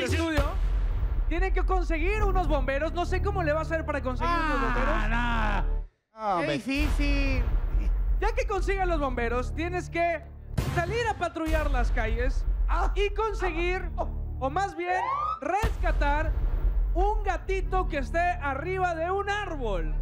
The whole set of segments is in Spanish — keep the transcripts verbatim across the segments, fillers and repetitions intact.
al estudio. Tienen que conseguir unos bomberos. No sé cómo le va a hacer para conseguir ah, unos bomberos. No. Qué difícil. Ya que consigan los bomberos, tienes que salir a patrullar las calles y conseguir, o más bien, rescatar un gatito que esté arriba de un árbol.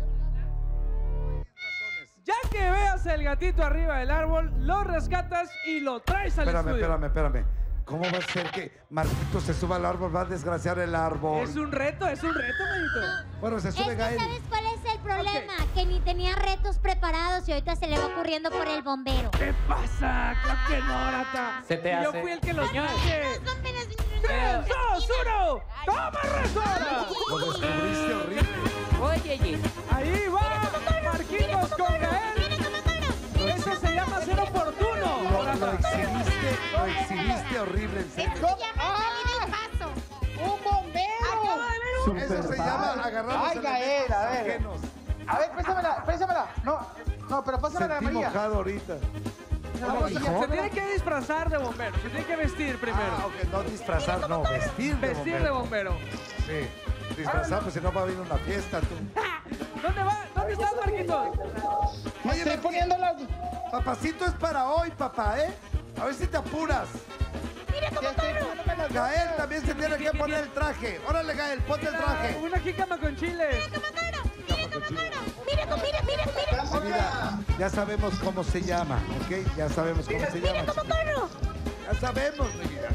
Ya que veas el gatito arriba del árbol, lo rescatas y lo traes al espérame, estudio. Espérame, espérame, ¿Cómo va a ser que Marquito se suba al árbol? Va a desgraciar el árbol. Es un reto, es un reto, Mayito. Bueno, se sube es Gael. que ¿sabes cuál es el problema? Okay. Que ni tenía retos preparados y ahorita se le va ocurriendo por el bombero. ¿Qué pasa? Claro que no, Rata. Se te hace. Yo fui el que los Señor. dije. ¡Tres, dos, uno! ¡Toma, Resora! Lo descubriste horrible. Oye, oye. Ahí va Marquitos con Gael. Eso se llama ser oportuno. Lo, lo exhibiste, lo exhibiste horrible, en serio. Eso se llama salir del paso. ¡Un bombero! Eso se llama agarrar Ay, Gael, a ver. ajenos. A ver, pésamela, pésamela. No, no, pero pásamela a Sentí María. mojado ahorita. Vamos, se tiene que disfrazar de bombero. Se tiene que vestir primero. Ah, ok, no disfrazar, no, vestir de Vestir bombero. de bombero. Sí, disfrazar, pues si no va a venir una fiesta, tú. ¿Dónde va? ¿Dónde estás, Marquitos? Me estoy poniendo las... Papacito es para hoy, papá, ¿eh? A ver si te apuras. Mira cómo Ya estoy corro. poniéndome las... Gael también se tiene que poner el traje. Órale, Gael, ponte el traje. Una jícama con chile. Mira cómo corro. Mira cómo corro. Mira cómo, mira, mira, mira. Sí, mira, ya sabemos cómo se llama, ¿ok? Ya sabemos cómo se Mira llama. cómo corro. Ya sabemos, mi vida.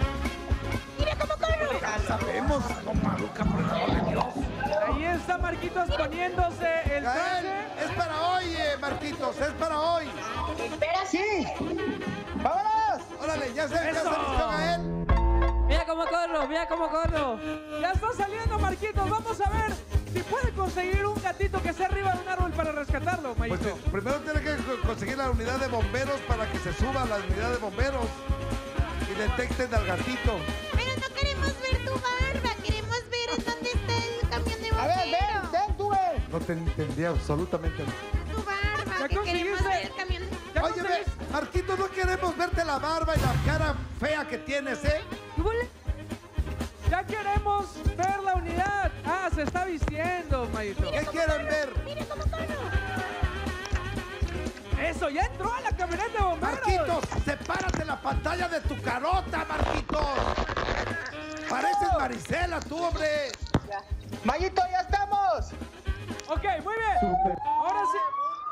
Mira cómo corro. Ya sabemos, no maluca, por el amor de Dios. Ahí está Marquitos poniéndose el Gael, traje. es para hoy, eh, Marquitos, es para hoy. ¡Sí! ¡Vámonos! Órale, ya se, ya se Eso. listo, Gael. Mira cómo corro, mira cómo corro. Ya está saliendo Marquitos. Vamos a ver si puede conseguir un gatito que esté arriba de un árbol para rescatarlo, Pues Mayito. eh, primero tiene que co- conseguir la unidad de bomberos para que se suba a la unidad de bomberos y detecten al gatito. Pero no queremos ver tu barba. Queremos ver en dónde está el camión de A ver, ven, bombero. ven tú, ven. No te entendí absolutamente nada. Tu barba. ¿Ya Que queremos conseguiste? ver el camión. ¿Ya Oye, ve, conseguiste? Marquitos, no queremos verte la barba y la cara fea que tienes, ¿eh? Ya queremos ver la unidad. Ah, se está vistiendo, Mayito. ¿Qué quieren ver? Mira cómo corro. Eso, ya entró a la camioneta de bomberos. Marquitos, sepárate la pantalla de tu carota, Marquitos. Pareces Marisela, tú, hombre. Mayito, ya estamos. Ok, muy bien. Ahora sí.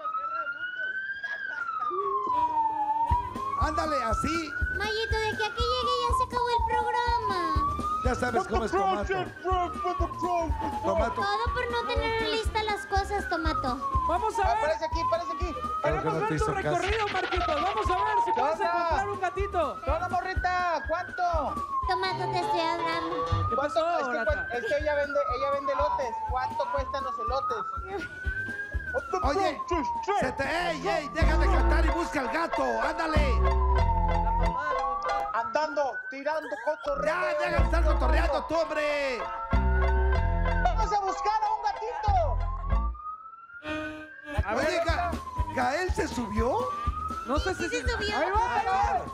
Ándale, así. Mayito, de que aquí llegue ya se acabó el programa. Ya sabes cómo es Tomato. Tomato. Todo por no tener lista las cosas, Tomato. Vamos a ver. Aparece aquí, aparece aquí. Creo que Queremos no te ver tu hizo caso. recorrido, Marquitos. Vamos a ver si ¿Qué puedes onda? encontrar un gatito. ¿Qué onda, morrita? ¿Cuánto? Tomato, te estoy hablando. ¿Qué ¿Cuánto? pasó, Es que, Rata? cu- es que ella vende, ella vende elotes. ¿Cuánto cuestan los elotes? Oye, se te... ¡Ey, ey! Deja de cantar y busca al gato. ¡Ándale! Andando, tirando cotorreo. ¡Ya, deja de estar cotorreando tú, hombre! ¡Vamos a buscar a un gatito! A Oye, ver, Ga- ¿Gael se subió? no sé si Sí se subió. Ahí va, ahí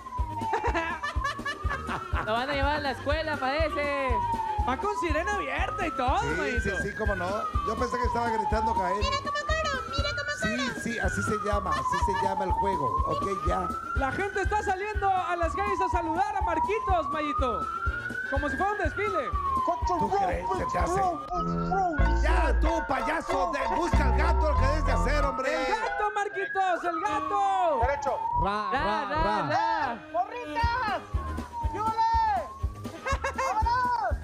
va. Lo van a llevar a la escuela, parece. Va con sirena abierta y todo, Sí, Mayito. sí, sí, cómo no. Yo pensé que estaba gritando Gael. Mira cómo corro, mira cómo Sí, corro. sí, así se llama, así se llama el juego. Ok, ya. La gente está saliendo a las calles a saludar a Marquitos, Mayito. Como si fuera un desfile. ¿Tú crees? Se te hace. Ya, tú, payaso, de, busca al gato, lo que debes de hacer, hombre. ¡El gato, Marquitos! ¡El gato! Derecho. Ra, Ra, ra, ra. ¡Morritas! ¡Yule! ¡Vámonos!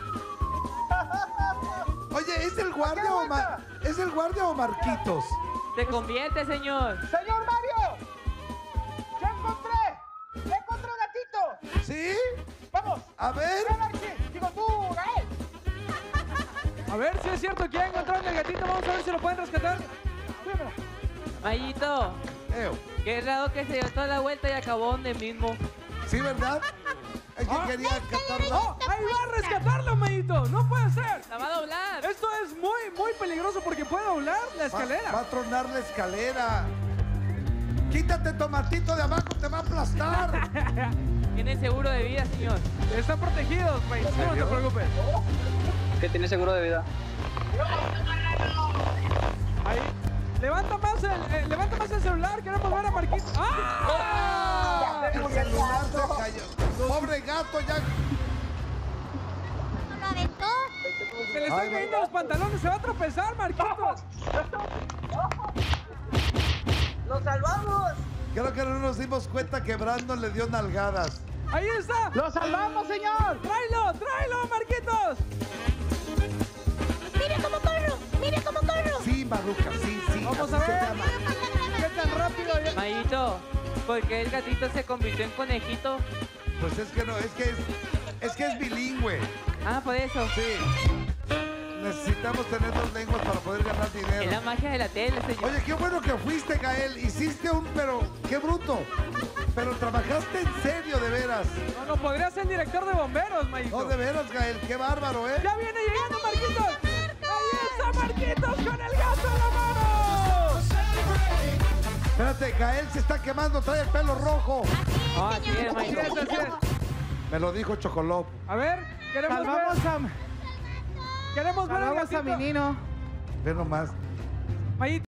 Oye, ¿es el guardia o Ma- ¿Es el guardia o Marquitos? Se convierte, señor. ¡Señor Mario! ¡Ya encontré! ¡Ya encontré un gatito! ¿Sí? ¡Vamos! A ver. ¡Ven, Archie! ¡Digo tú, Gael! A ver si es cierto que ya encontraron el gatito. Vamos a ver si lo pueden rescatar. Súbemela. Mayito, Eo. qué raro que se dio toda la vuelta y acabó donde mismo. ¿Sí, verdad? Es que Ah. quería cantar ¡Oh! ¡Ahí va a rescatarlo, Mayito! ¡No puede ser! La va a doblar. Esto es muy, muy peligroso porque puede doblar la Va, escalera. va a tronar la escalera. Quítate tomatito de abajo, te va a aplastar. Tiene seguro de vida, señor. Están protegidos, Mayito. No te preocupes. ¿Qué tiene seguro de vida? Ahí. Levanta más el, eh, levanta más el celular. Queremos ver a Marquitos. ¡Ah! El celular se cayó. Pobre gato, ya. ¿Lo aventó? Se le están Ay, cayendo los pantalones. Se va a tropezar, Marquitos. ¡Lo salvamos! Creo que no nos dimos cuenta que Brandon le dio nalgadas. Ahí está. ¡Lo salvamos, señor! Tráelo, tráelo, Marquitos. ¡Mira cómo corro! ¡Mira cómo corro! Sí, Maruca, sí, sí. Vamos a así se ver. llama. ¿Qué tan rápido? Mayito, ¿por qué el gatito se convirtió en conejito? Pues es que no, es que es, es que es bilingüe. Ah, por eso. Sí. Necesitamos tener dos lenguas para poder ganar Es dinero. la magia de la tele, señor. Oye, qué bueno que fuiste, Gael. Hiciste un, pero, qué bruto. Pero trabajaste en serio, de veras. No, no, podría ser el director de bomberos, Mayito. No, de veras, Gael. Qué bárbaro, ¿eh? ¡Ya viene llegando Marquitos! ¡Ahí está Marquitos con el gato en la mano! Espérate, Gael se está quemando. Trae el pelo rojo. Ah, así es, Así Mayito. es, así es. Me lo dijo Chocolop. A ver, queremos Salvamos ver, a, queremos ver al salvamos a gatito. mi Nino. Ve nomás. Mayito.